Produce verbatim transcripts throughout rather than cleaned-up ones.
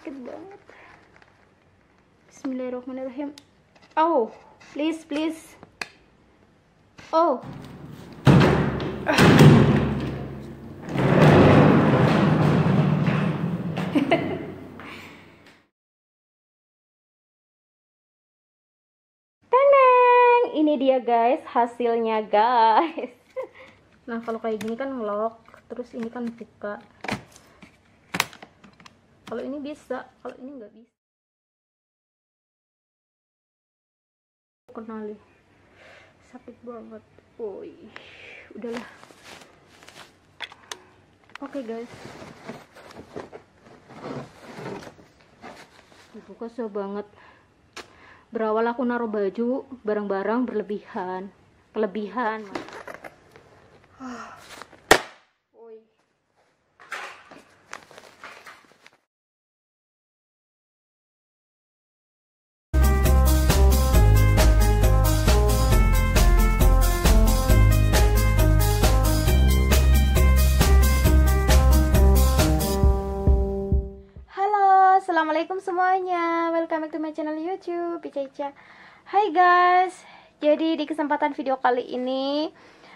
sakit banget. Bismillahirrahmanirrahim. Oh, please, please. Oh. Teneng, ini dia guys, hasilnya guys. Nah, kalau kayak gini kan ngelock, terus ini kan buka. Kalau ini bisa, kalau ini nggak bisa. Kenali, sakit banget. Woi, udahlah. Oke okay, guys, dibuka susah banget. Berawal aku naruh baju barang-barang berlebihan, kelebihan. Assalamualaikum semuanya, welcome back to my channel YouTube Ica Ica. Hai guys, jadi di kesempatan video kali ini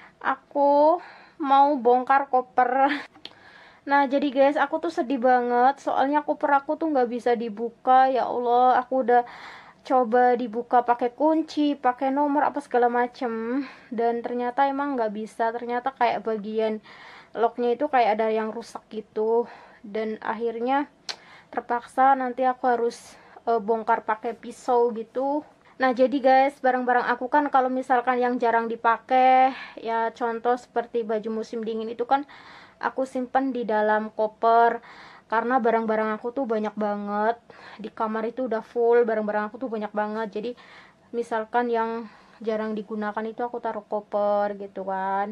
aku mau bongkar koper. Nah jadi guys, aku tuh sedih banget soalnya koper aku tuh nggak bisa dibuka. Ya Allah, aku udah coba dibuka pakai kunci, pakai nomor apa segala macem, dan ternyata emang nggak bisa. Ternyata kayak bagian locknya itu kayak ada yang rusak gitu, dan akhirnya terpaksa nanti aku harus e, bongkar pakai pisau gitu. Nah jadi guys, barang-barang aku kan kalau misalkan yang jarang dipakai, ya contoh seperti baju musim dingin itu kan aku simpen di dalam koper, karena barang-barang aku tuh banyak banget. Di kamar itu udah full, barang-barang aku tuh banyak banget. Jadi misalkan yang jarang digunakan itu aku taruh koper gitu kan.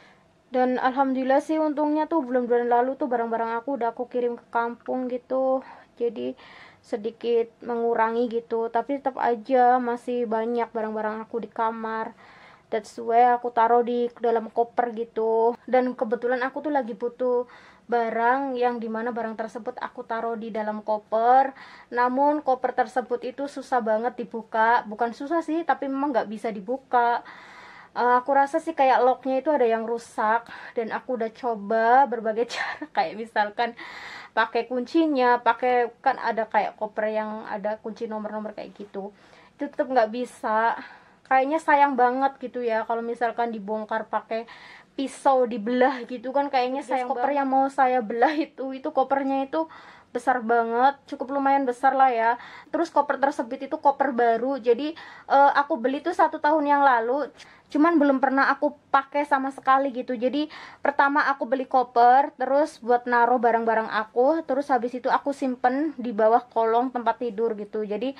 Dan alhamdulillah sih untungnya tuh bulan-bulan lalu tuh barang-barang aku udah aku kirim ke kampung gitu, jadi sedikit mengurangi gitu. Tapi tetap aja masih banyak barang-barang aku di kamar. That's why aku taruh di dalam koper gitu. Dan kebetulan aku tuh lagi butuh barang yang dimana barang tersebut aku taruh di dalam koper. Namun koper tersebut itu susah banget dibuka. Bukan susah sih, tapi memang nggak bisa dibuka. Uh, aku rasa sih kayak locknya itu ada yang rusak, dan aku udah coba berbagai cara, kayak misalkan pakai kuncinya, pakai kan ada kayak koper yang ada kunci nomor-nomor kayak gitu, itu tetap nggak bisa. Kayaknya sayang banget gitu ya kalau misalkan dibongkar pakai pisau dibelah gitu kan, kayaknya sayang. Koper yang mau saya belah itu itu kopernya itu besar banget, cukup lumayan besar lah ya. Terus koper tersebut itu koper baru, jadi uh, aku beli tuh satu tahun yang lalu, cuman belum pernah aku pakai sama sekali gitu. Jadi pertama aku beli koper terus buat naruh barang-barang aku, terus habis itu aku simpen di bawah kolong tempat tidur gitu. Jadi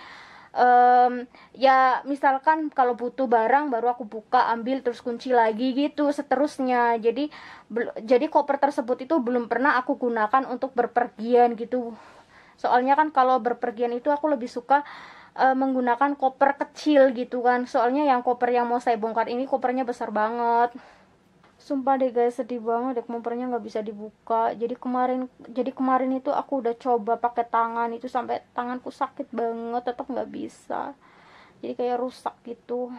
um, ya misalkan kalau butuh barang baru aku buka, ambil, terus kunci lagi gitu seterusnya. Jadi jadi koper tersebut itu belum pernah aku gunakan untuk berpergian gitu. Soalnya kan kalau berpergian itu aku lebih suka uh, menggunakan koper kecil gitu kan. Soalnya yang koper yang mau saya bongkar ini kopernya besar banget. Sumpah deh guys, sedih banget deh, kopernya nggak bisa dibuka. Jadi kemarin jadi kemarin itu aku udah coba pakai tangan itu sampai tanganku sakit banget, tetap nggak bisa. Jadi kayak rusak gitu.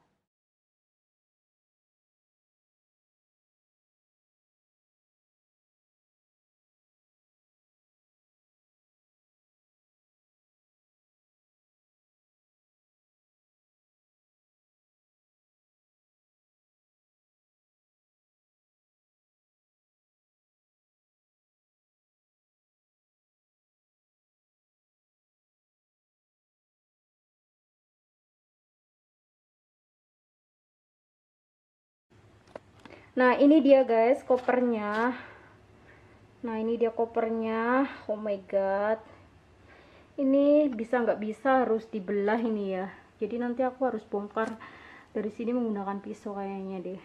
Nah ini dia guys kopernya. Nah ini dia kopernya. Oh my god, ini bisa nggak bisa harus dibelah ini ya. Jadi nanti aku harus bongkar dari sini menggunakan pisau kayaknya deh.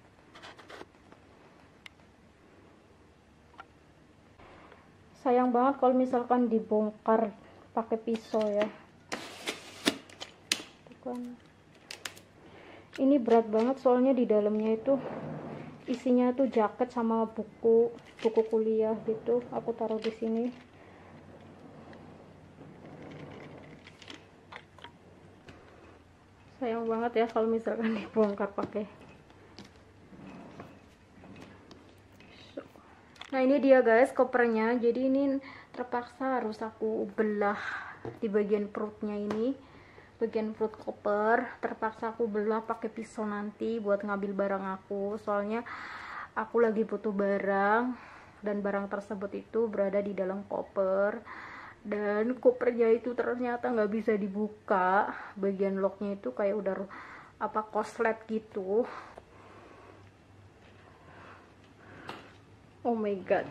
Sayang banget kalau misalkan dibongkar pakai pisau ya. Tuh kan. Ini berat banget soalnya di dalamnya itu isinya tuh jaket sama buku buku kuliah gitu. Aku taruh di sini. sayang banget ya kalau misalkan dibongkar pakai. Nah ini dia guys kopernya, jadi ini terpaksa harus aku belah di bagian perutnya ini, bagian perut koper terpaksa aku belah pakai pisau nanti buat ngambil barang aku, soalnya aku lagi butuh barang dan barang tersebut itu berada di dalam koper, dan kopernya itu ternyata nggak bisa dibuka, bagian locknya itu kayak udah apa koslet gitu. Oh my god.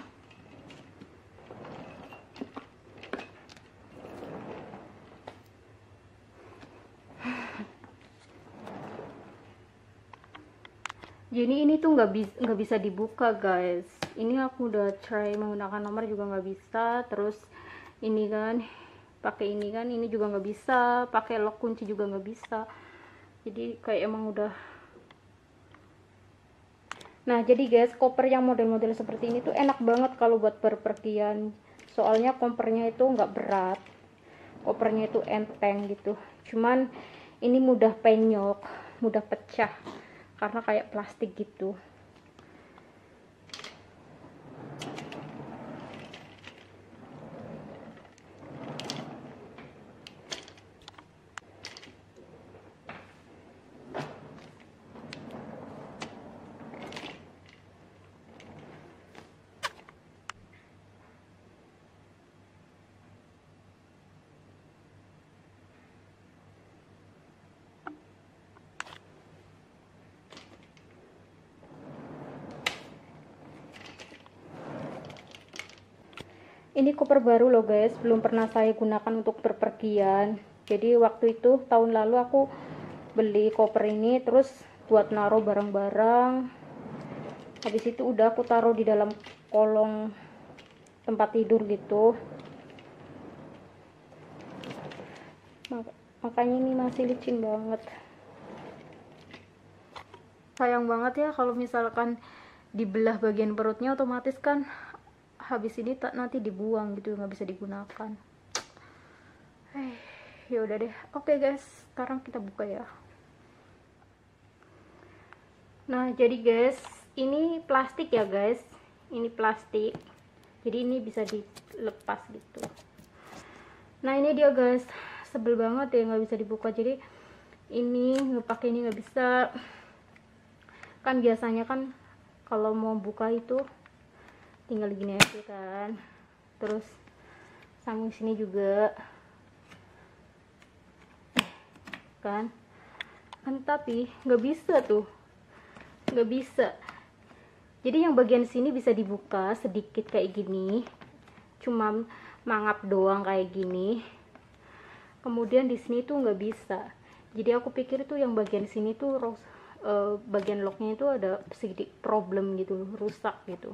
Jadi ini tuh nggak bisa nggak bisa dibuka guys. Ini aku udah try menggunakan nomor juga nggak bisa. Terus ini kan pakai ini kan ini juga nggak bisa. Pakai lock kunci juga nggak bisa. Jadi kayak emang udah. Nah jadi guys koper yang model-model seperti ini tuh enak banget kalau buat berpergian. Soalnya kopernya itu nggak berat. Kopernya itu enteng gitu. Cuman ini mudah penyok, mudah pecah. Karena kayak plastik gitu. Ini koper baru loh guys, belum pernah saya gunakan untuk berpergian. Jadi waktu itu tahun lalu aku beli koper ini terus buat naruh barang-barang. Habis itu udah aku taruh di dalam kolong tempat tidur gitu. Makanya ini masih licin banget. Sayang banget ya kalau misalkan dibelah bagian perutnya, otomatis kan habis ini tak nanti dibuang gitu, nggak bisa digunakan. Eh, ya udah deh. Oke guys, sekarang kita buka ya. Nah jadi guys, ini plastik ya guys, ini plastik. Jadi ini bisa dilepas gitu. Nah ini dia guys, sebel banget ya nggak bisa dibuka. Jadi ini pakai ini nggak bisa. Kan biasanya kan kalau mau buka itu tinggal gini aja kan, terus sambung sini juga kan kan tapi nggak bisa tuh, nggak bisa. Jadi yang bagian sini bisa dibuka sedikit kayak gini, cuma mangap doang kayak gini. Kemudian di sini tuh nggak bisa. Jadi aku pikir tuh yang bagian sini tuh uh, bagian locknya itu ada sedikit problem gitu, rusak gitu.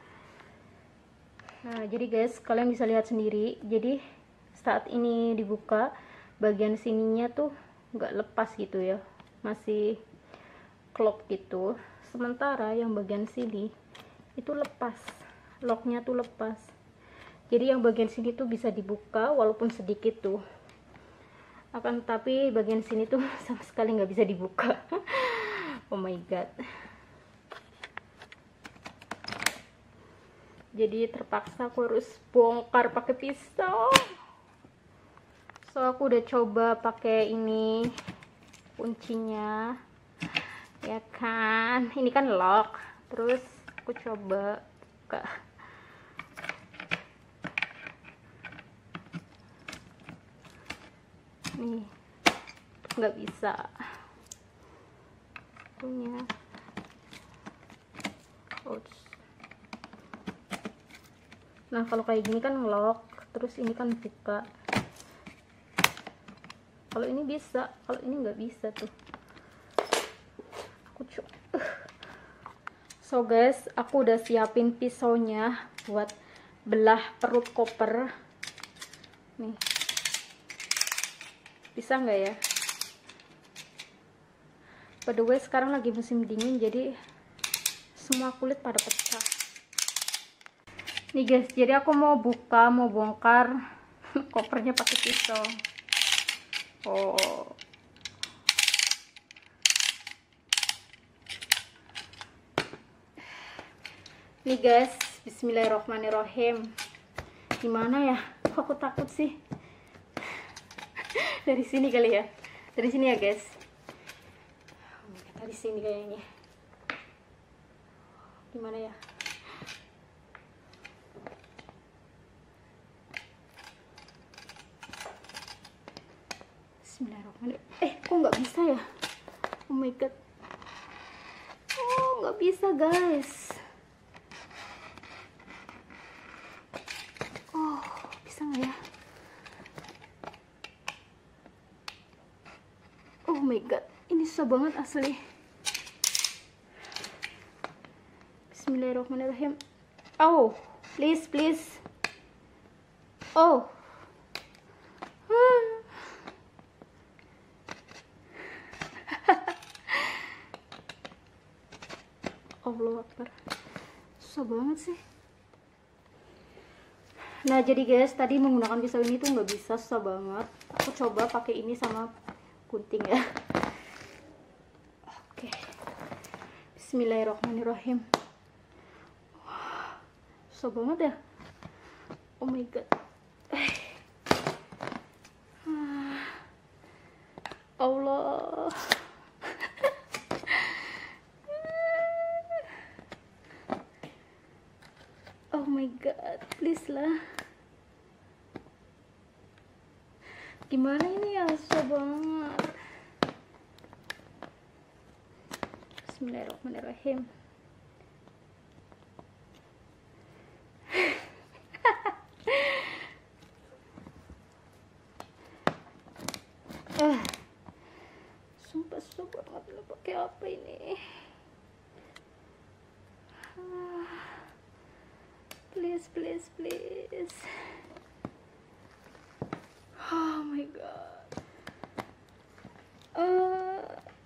Nah jadi guys, kalian bisa lihat sendiri. Jadi saat ini dibuka, bagian sininya tuh nggak lepas gitu ya, masih klop gitu. Sementara yang bagian sini itu lepas, locknya tuh lepas. Jadi yang bagian sini tuh bisa dibuka walaupun sedikit tuh. Akan tapi bagian sini tuh sama sekali nggak bisa dibuka. Oh my god. Jadi terpaksa aku harus bongkar pakai pisau. So aku udah coba pakai ini kuncinya, ya kan. Ini kan lock. Terus aku coba buka. Nih, nggak bisa. Punya. Ouch. Nah kalau kayak gini kan ngelock, terus ini kan buka. Kalau ini bisa, kalau ini nggak bisa tuh. Aku coba. So guys, aku udah siapin pisaunya buat belah perut koper. Nih, bisa nggak ya? By the way, sekarang lagi musim dingin, jadi semua kulit pada pecah. Nih guys, jadi aku mau buka, mau bongkar kopernya pakai pisau. Oh, Nih guys, bismillahirrohmanirrohim. Gimana ya? Aku takut sih. Dari sini kali ya. Dari sini ya guys. Dari sini kayaknya. Gimana ya? Bismillahirrahmanirrahim. Eh, kok nggak bisa ya? Oh my god. Oh, nggak bisa guys. Oh, bisa nggak ya? Oh my god, ini susah banget asli. Bismillahirrahmanirrahim. Oh, please, please. Oh. Allahu Akbar. Susah banget sih. Nah, jadi guys, tadi menggunakan pisau ini tuh nggak bisa, susah banget. Aku coba pakai ini sama gunting ya. Oke. Bismillahirrahmanirrahim. Wah, susah banget ya. Oh my god. Allah. Oh my god, please lah. Gimana ini ya, susah banget. Bismillahirrahmanirrahim. Ah, sumpah susah banget lo pakai apa ini. Ah, please, please, please. Oh my god. Uh,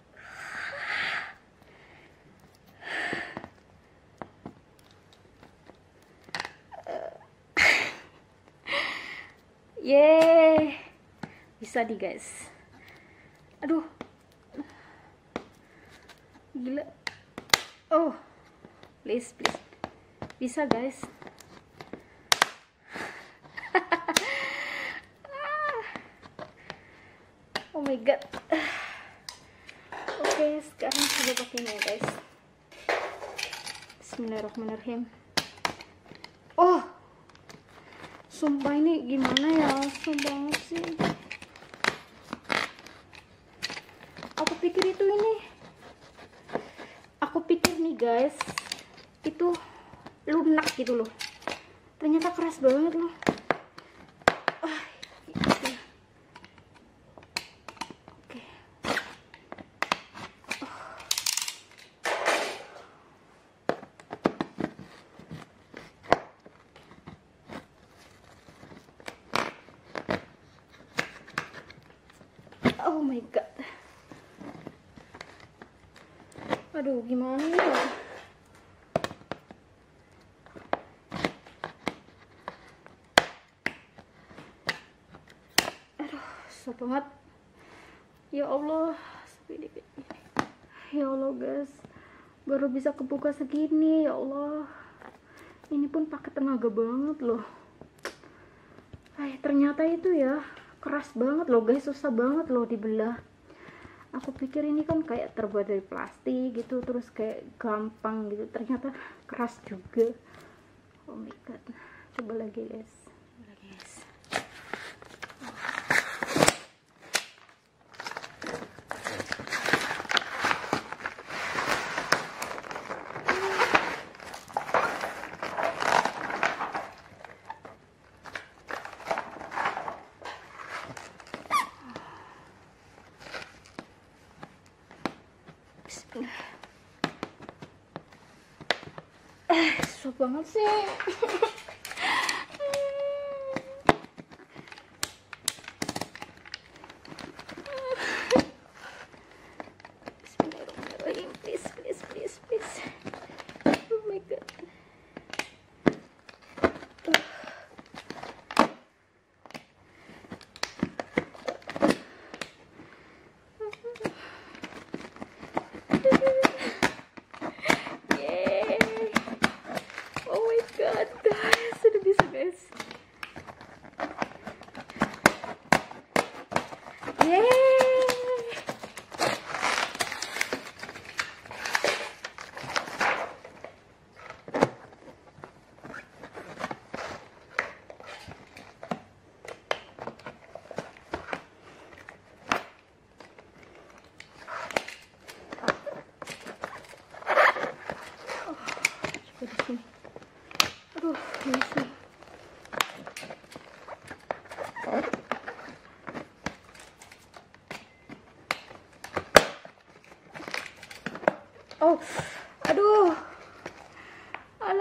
Yeay, bisa di guys. Aduh, gila. Oh, please, please, bisa guys. Oh my god. Oke, okay, sekarang coba pakai ini ya guys. Bismillahirrahmanirrahim. Oh, sumpah ini gimana ya, susah banget sih. Aku pikir itu ini, aku pikir nih guys, itu lunak gitu loh. Ternyata keras banget loh. Oh my god. Aduh, gimana ya? Aduh, susah banget. Ya Allah, ya Allah guys, baru bisa kebuka segini. Ya Allah, ini pun pakai tenaga banget loh. Ay, ternyata itu ya keras banget loh guys, susah banget loh dibelah. Aku pikir ini kan kayak terbuat dari plastik gitu, terus kayak gampang gitu, ternyata keras juga. Oh my god. Coba lagi guys, coba lagi guys. Eh, susah banget sih. Bismillahirrahmanirrahim. Please, please, please, please. Oh my god.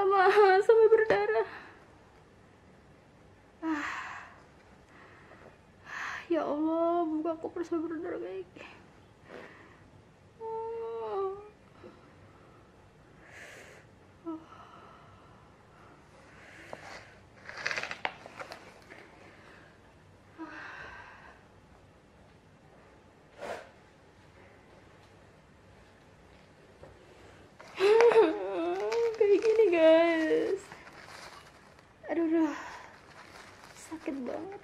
Alamak, sampai berdarah. Ah. Ya Allah, buka koper sampai berdarah kayak gini. Oh. Oh. Kayak gini guys. Aduh, aduh. Sakit banget.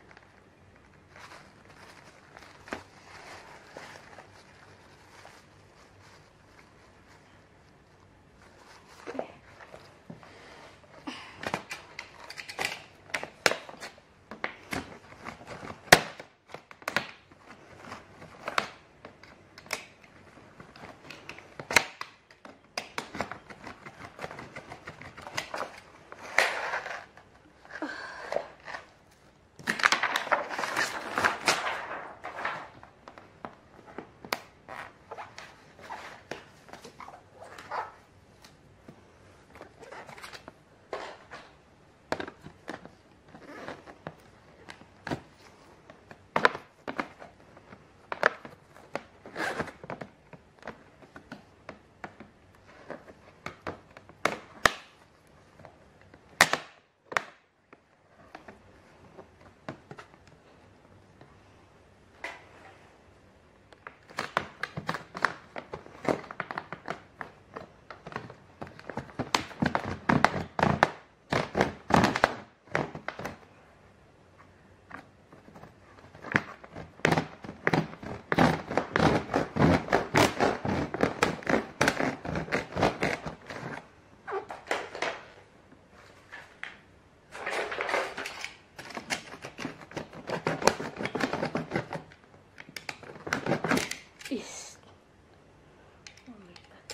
Is. Oh my god.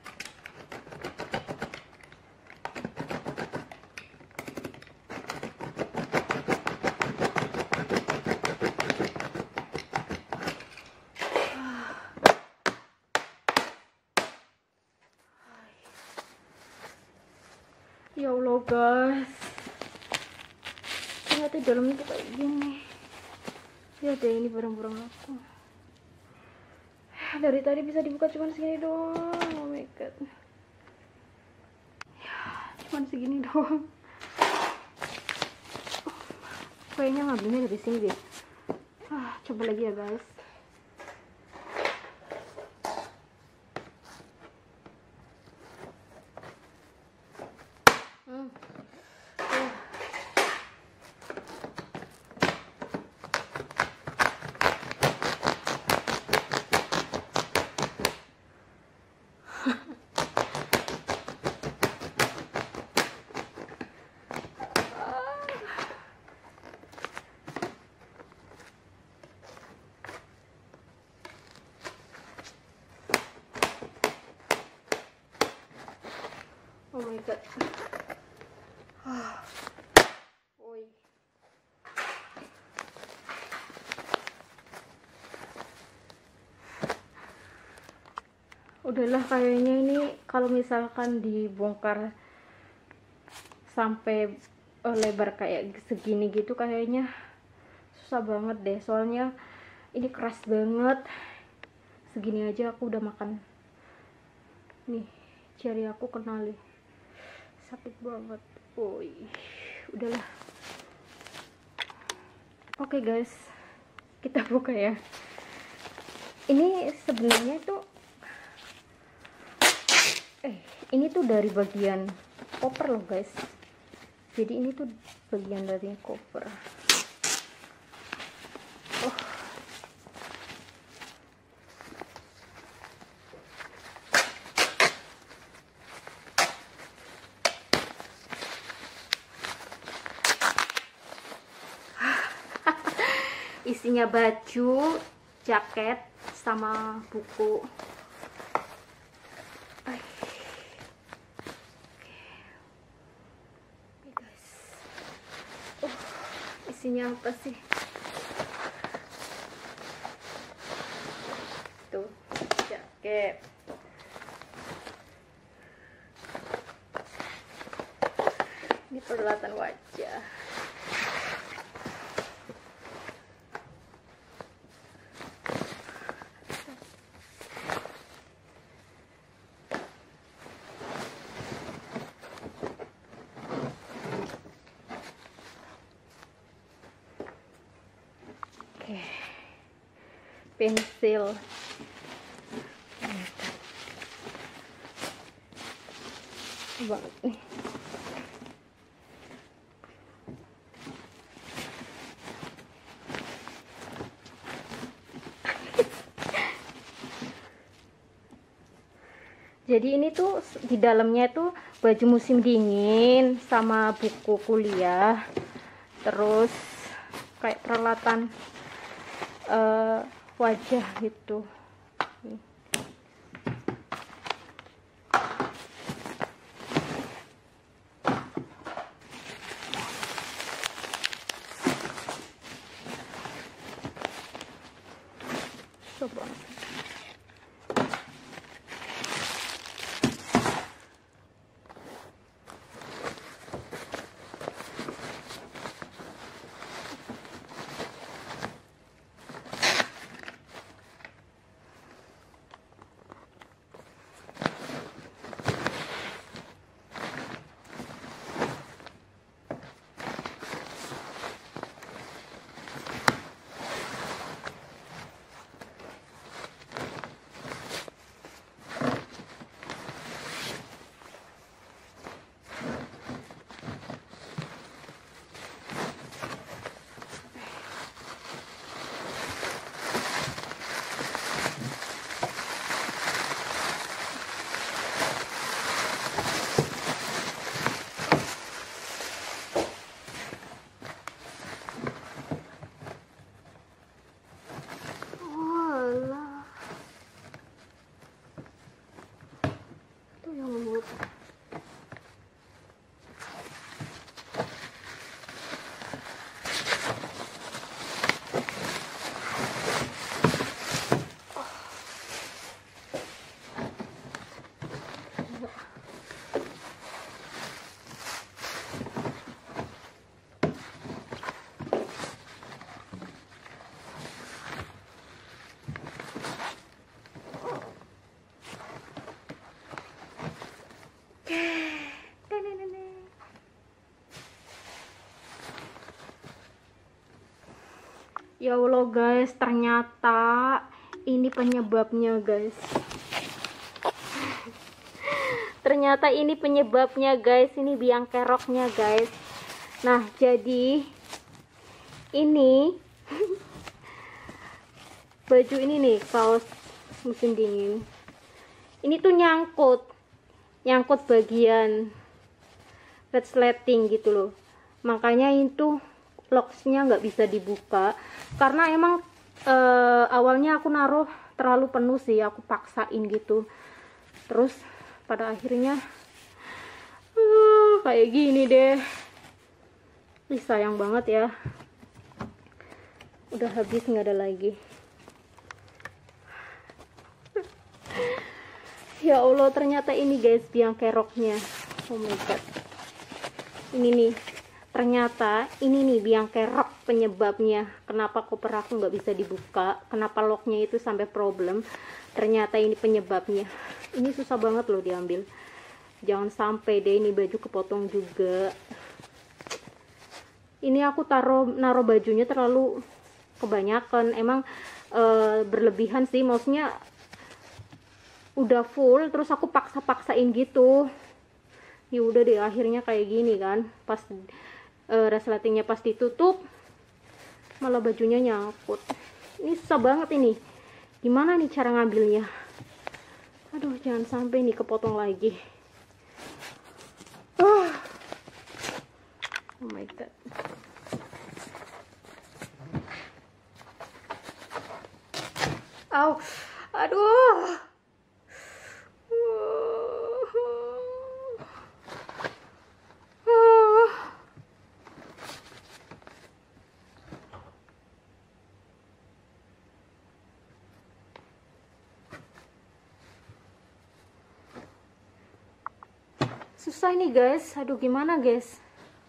Ya Allah guys, ternyata dalamnya tuh kayak gini. Lihat deh, ini barang-barang aku. Dari tadi bisa dibuka cuman segini doang. Oh my god. Ya, cuman segini doang. Oh, kayaknya ngambilnya dari sini deh. Ah, coba lagi ya guys. Hmm. Oh. Oh my god. Ah. Oi. Udahlah, kayaknya ini kalau misalkan dibongkar sampai uh, lebar kayak segini gitu kayaknya susah banget deh, soalnya ini keras banget. Segini aja aku udah makan. Nih, jari aku kena nih. Sakit banget. Woi, udahlah. Oke guys, kita buka ya. Ini sebenarnya tuh eh ini tuh dari bagian koper loh guys. Jadi ini tuh bagian dari koper. Oh. Isinya baju, jaket, sama buku. Ay. Oke guys. Oh, isinya apa sih? Tuh, jaket. peralatan wajah. Oke, pensil. Banget nih. Jadi ini tuh di dalamnya tuh baju musim dingin sama buku kuliah, terus kayak peralatan uh, wajah gitu. Nih. Coba. Ya Allah guys, ternyata ini penyebabnya guys. Ternyata ini penyebabnya guys, ini biang keroknya guys. Nah, jadi ini baju ini nih, kaos musim dingin. Ini tuh nyangkut. Nyangkut bagian resleting gitu loh. Makanya itu locksnya nggak bisa dibuka karena emang uh, awalnya aku naruh terlalu penuh sih, aku paksain gitu, terus pada akhirnya uh, kayak gini deh. Ih, sayang banget ya, udah habis nggak ada lagi. Ya Allah, ternyata ini guys biang keroknya. Oh my god, ini nih, ternyata ini nih biang kerok penyebabnya. Kenapa koper aku nggak bisa dibuka, kenapa locknya itu sampai problem. Ternyata ini penyebabnya. Ini susah banget loh diambil. Jangan sampai deh ini baju kepotong juga. Ini aku taruh naruh bajunya terlalu kebanyakan, emang e, berlebihan sih, maksudnya udah full terus aku paksa-paksain gitu. Ya udah deh, akhirnya kayak gini kan. Pas Uh, resletingnya pas ditutup malah bajunya nyangkut. Ini susah banget ini, gimana nih cara ngambilnya? Aduh, jangan sampai nih kepotong lagi. uh. Oh my god. Au, aduh. Susah nih guys, aduh gimana guys.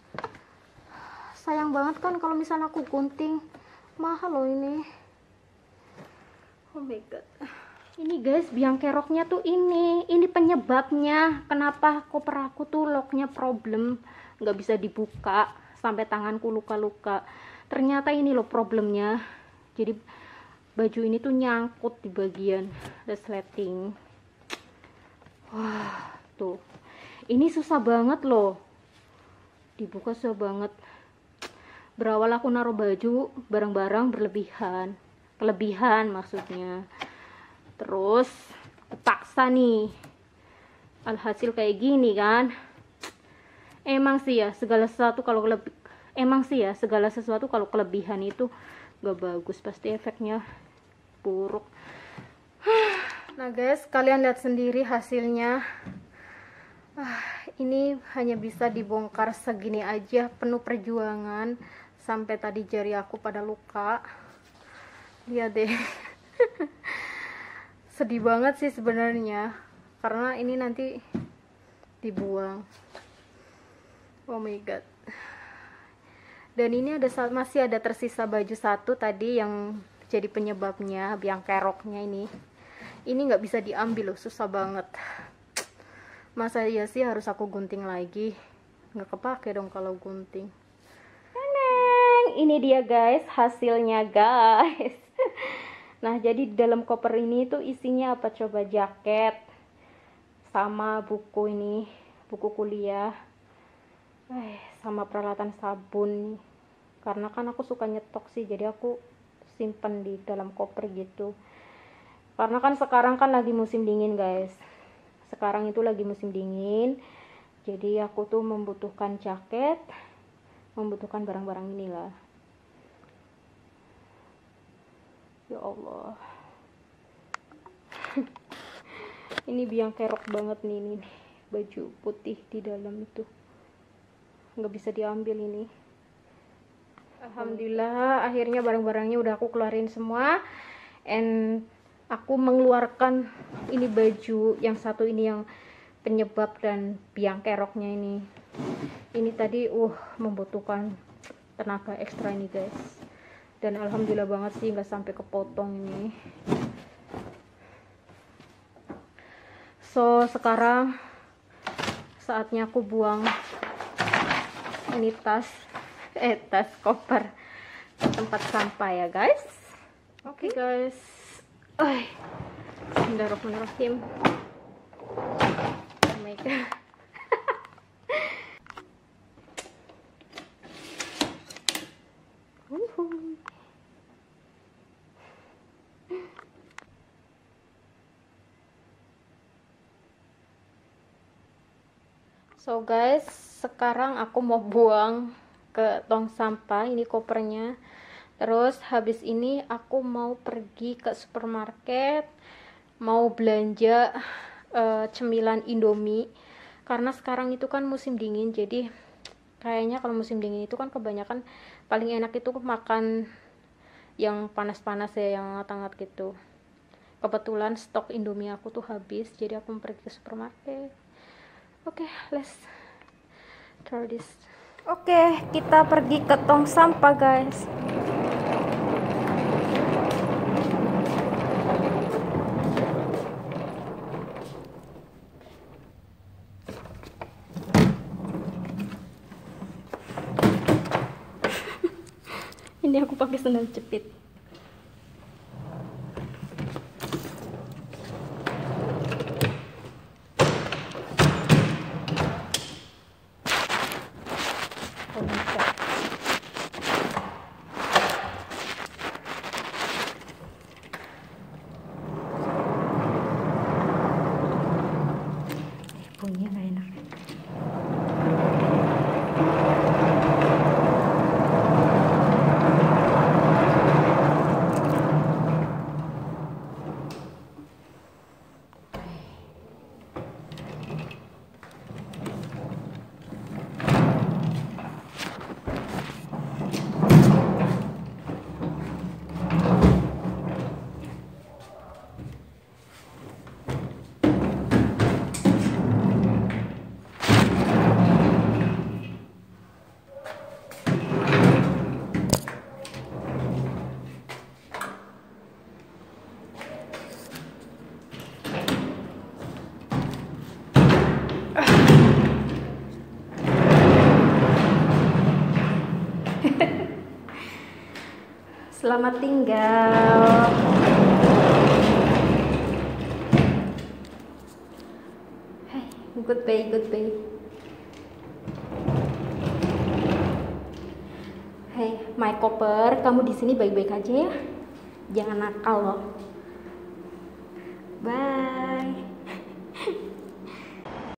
sayang banget kan kalau misalnya aku gunting. Mahal loh ini. Oh my god. Ini guys, biang keroknya tuh ini. Ini penyebabnya kenapa koper aku tuh locknya problem, nggak bisa dibuka sampai tanganku luka-luka. Ternyata ini loh problemnya. Jadi baju ini tuh nyangkut di bagian resleting. Wah, tuh. Ini susah banget loh. Dibuka susah banget. Berawal aku naruh baju barang-barang berlebihan. Kelebihan maksudnya. Terus terpaksa nih, alhasil kayak gini kan. Emang sih ya segala sesuatu kalau lebih emang sih ya segala sesuatu kalau kelebihan itu gak bagus, pasti efeknya buruk. Nah guys, kalian lihat sendiri hasilnya. Ah, ini hanya bisa dibongkar segini aja, penuh perjuangan. Sampai tadi jari aku pada luka. Lihat deh. Sedih banget sih sebenarnya, karena ini nanti dibuang. Oh my god. Dan ini ada masih ada tersisa baju satu tadi yang jadi penyebabnya, biang keroknya ini. Ini nggak bisa diambil loh, susah banget. Masa iya sih harus aku gunting lagi? Nggak kepake dong kalau gunting. Neneng, ini dia guys hasilnya guys. Nah, jadi di dalam koper ini tuh isinya apa coba? Jaket sama buku ini, buku kuliah. Eh, sama peralatan sabun. Karena kan aku suka nyetok sih, jadi aku simpen di dalam koper gitu. Karena kan sekarang kan lagi musim dingin, guys. Sekarang itu lagi musim dingin. Jadi aku tuh membutuhkan jaket, membutuhkan barang-barang inilah. Ya Allah. Ini biang kerok banget nih, ini baju putih di dalam itu nggak bisa diambil ini. Alhamdulillah akhirnya barang-barangnya udah aku keluarin semua, and aku mengeluarkan ini baju yang satu ini yang penyebab dan biang keroknya ini. Ini tadi uh membutuhkan tenaga ekstra ini guys. Dan alhamdulillah banget sih nggak sampai kepotong ini. So sekarang saatnya aku buang ini tas, eh tas koper ke tempat sampah ya guys. Oke okay, guys. Oh, Bismillahirrahmanirrahim. Oh my god. So guys, sekarang aku mau buang ke tong sampah ini kopernya. Terus habis ini aku mau pergi ke supermarket, mau belanja uh, cemilan Indomie. Karena sekarang itu kan musim dingin, jadi kayaknya kalau musim dingin itu kan kebanyakan paling enak itu makan yang panas-panas ya, yang hangat-hangat gitu. Kebetulan stok Indomie aku tuh habis, jadi aku mau pergi ke supermarket. Oke, okay, let's try this. Oke, okay, kita pergi ke tong sampah guys. Ini aku pakai sandal jepit. Bunyinya nggak enak. Selamat tinggal. Hey, goodbye, goodbye. Hey, my copper, kamu di sini baik-baik aja ya. Jangan nakal loh. Bye.